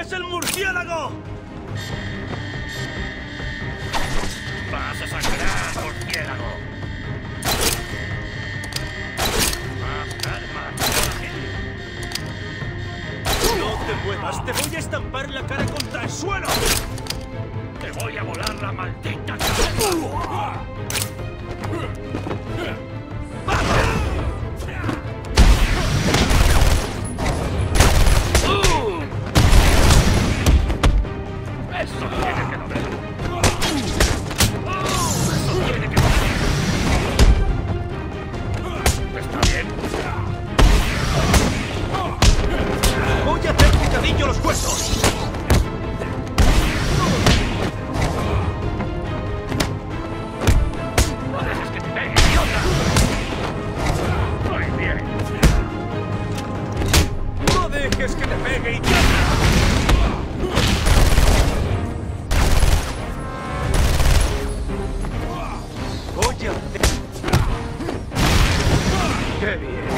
¡Es el murciélago! ¡Vas a sangrar, murciélago! ¡Más calma, coraje! ¡No te muevas! ¡Te voy a estampar la cara contra el suelo! ¡Te voy a volar la maldita cabeza! ¡Eso tiene que doler! ¡Eso tiene que doler! ¿Está bien? ¡Voy a hacer picadillo los huesos! ¡No dejes que te pegue, idiota! ¡Muy bien! ¡No dejes que te pegue, idiota! Voy a hacer... ¡Qué bien!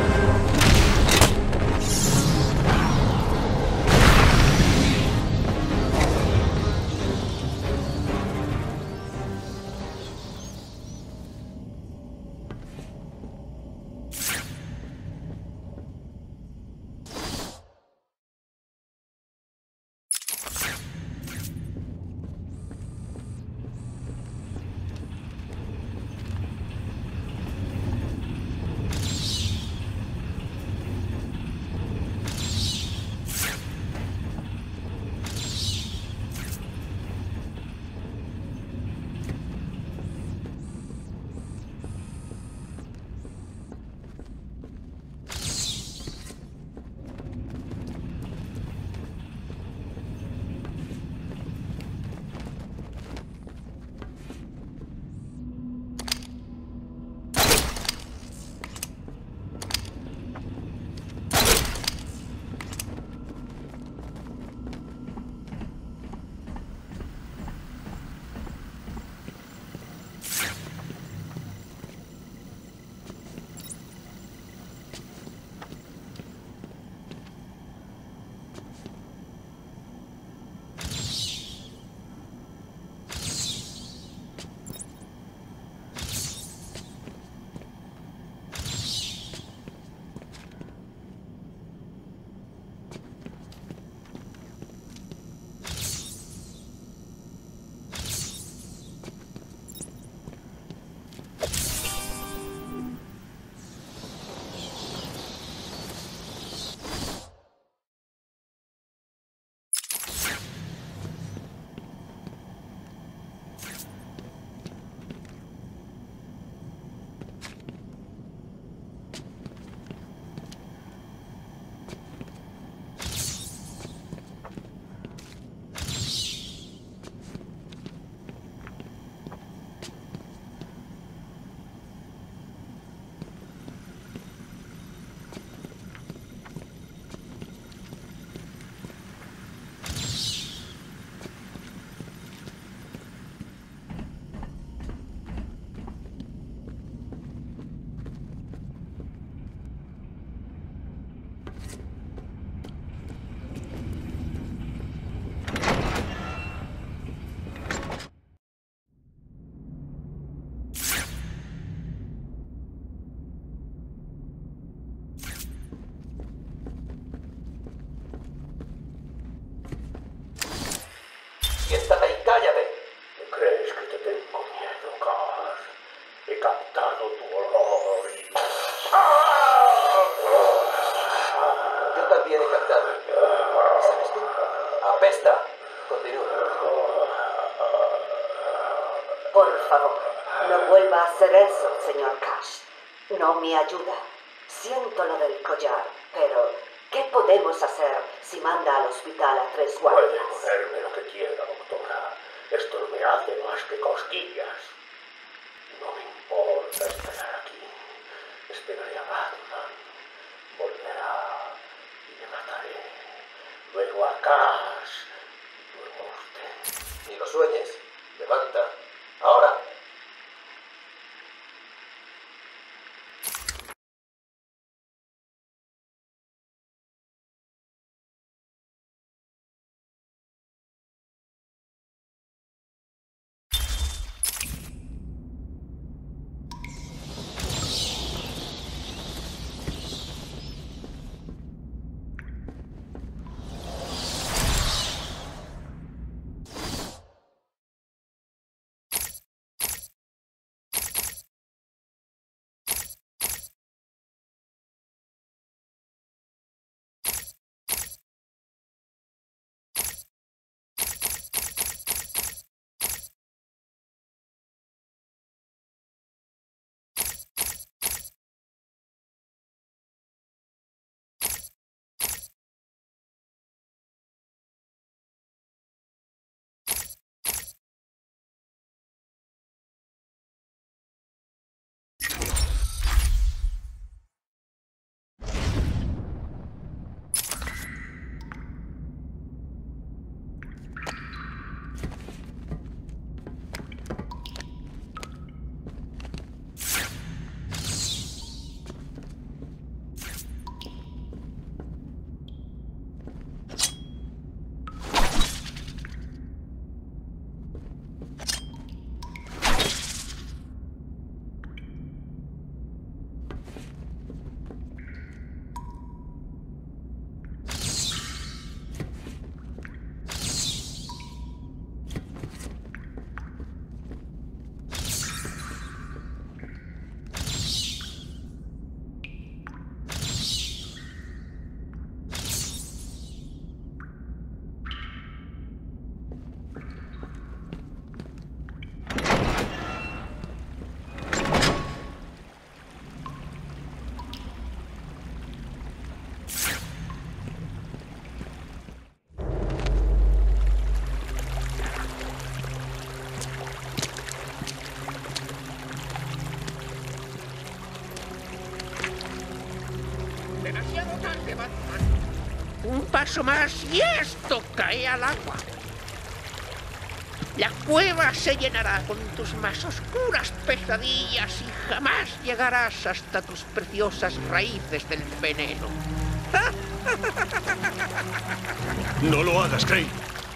Siéntate y cállate. ¿Crees que te tengo miedo, Car? He captado tu olor y... Yo también he captado. ¿Sabes qué? Apesta. Continúa. Por favor, no vuelva a hacer eso, señor Cash. No me ayuda. Siento lo del collar, pero ¿qué podemos hacer si manda al hospital a 3 Puede guardias? ponerme lo que quiera, doctora. Esto no me hace más que cosquillas. No me importa esperar aquí. Esperaré a Batman. Volverá y le mataré. Luego a Cash. Luego a usted. Ni lo sueñes. Levanta. Ahora. de Batman. Un paso más y esto cae al agua. La cueva se llenará con tus más oscuras pesadillas y jamás llegarás hasta tus preciosas raíces del veneno. No lo hagas, Crane.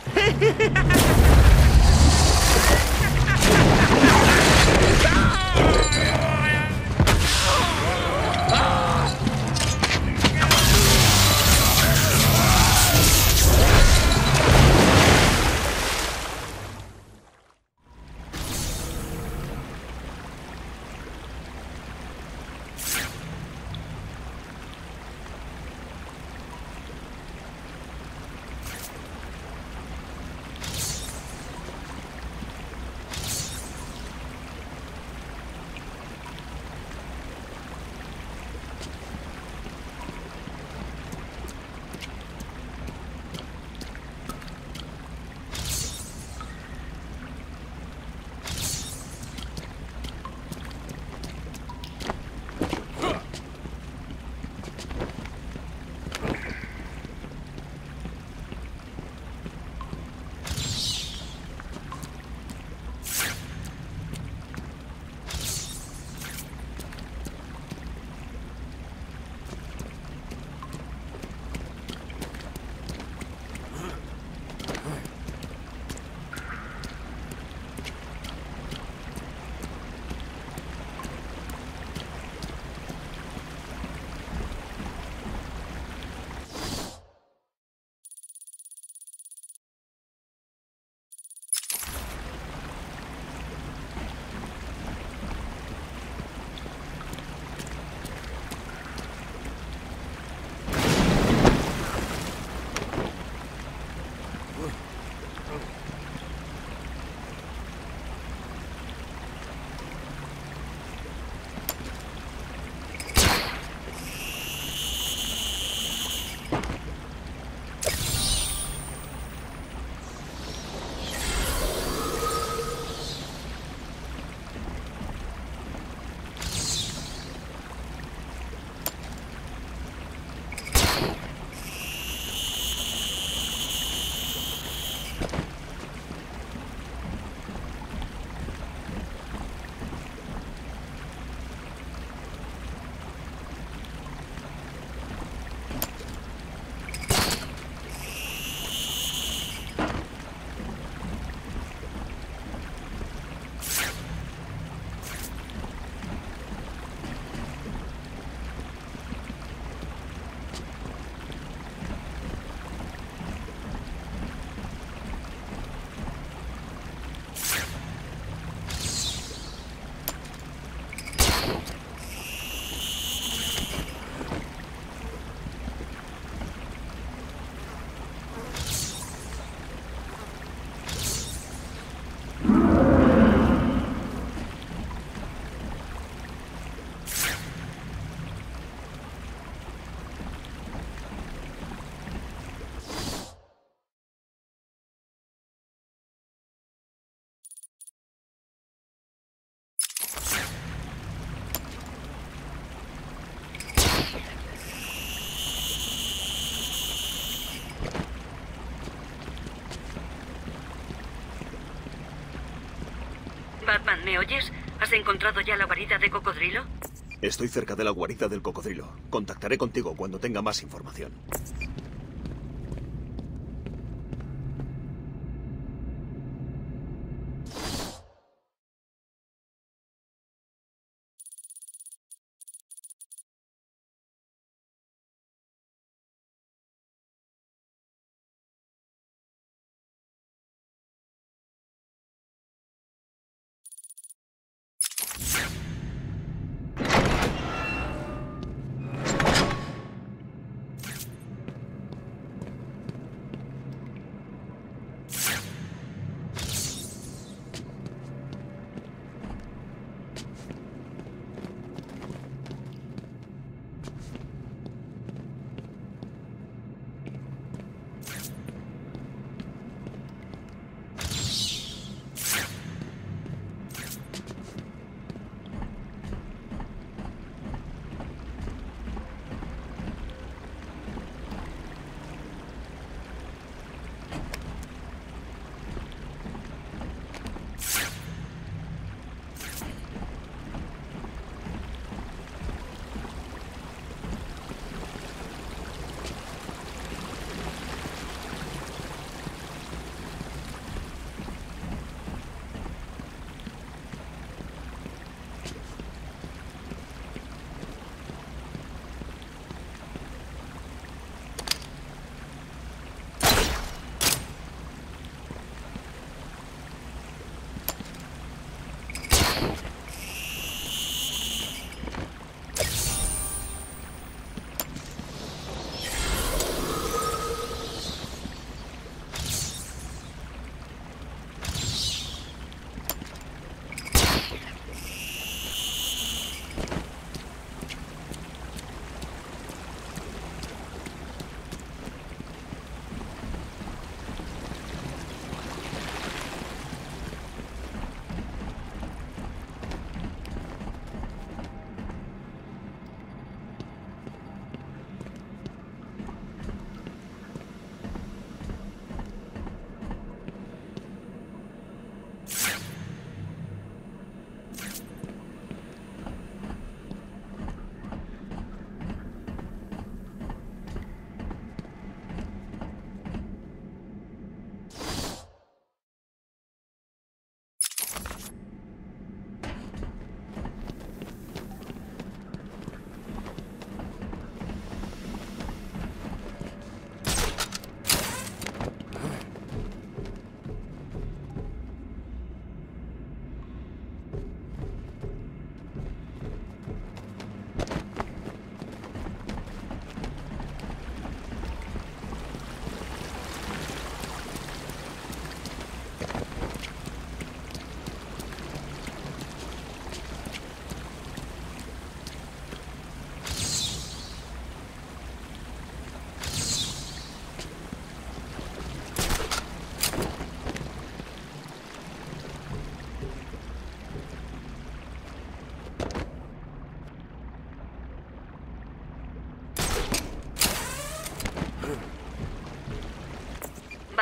Batman, ¿me oyes? ¿Has encontrado ya la guarida de cocodrilo? Estoy cerca de la guarida del cocodrilo. Contactaré contigo cuando tenga más información.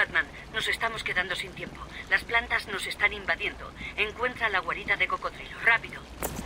Batman, nos estamos quedando sin tiempo. Las plantas nos están invadiendo. Encuentra la guarida de cocodrilo. ¡Rápido!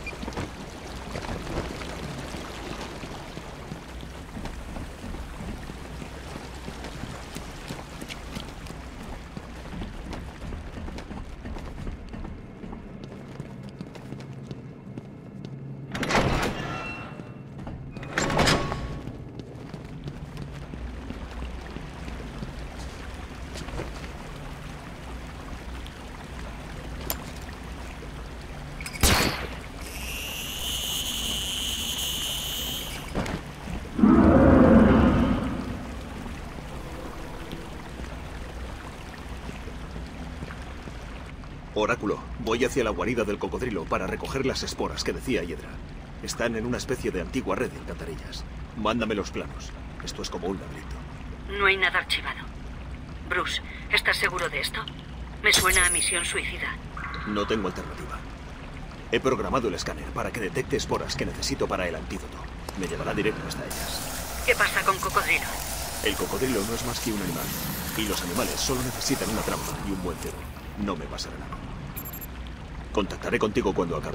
Oráculo, voy hacia la guarida del cocodrilo para recoger las esporas que decía Hiedra. Están en una especie de antigua red de alcantarillas. Mándame los planos. Esto es como un laberinto. No hay nada archivado. Bruce, ¿estás seguro de esto? Me suena a misión suicida. No tengo alternativa. He programado el escáner para que detecte esporas que necesito para el antídoto. Me llevará directo hasta ellas. ¿Qué pasa con Cocodrilo? El cocodrilo no es más que un animal. Y los animales solo necesitan una trampa y un buen cebo. No me pasará nada. Contactaré contigo cuando acabe.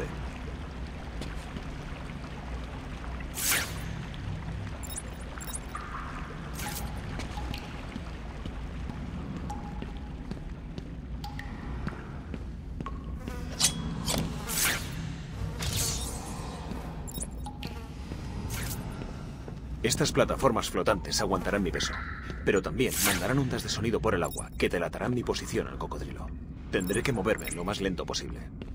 Estas plataformas flotantes aguantarán mi peso, pero también mandarán ondas de sonido por el agua que delatarán mi posición al cocodrilo. Tendré que moverme lo más lento posible.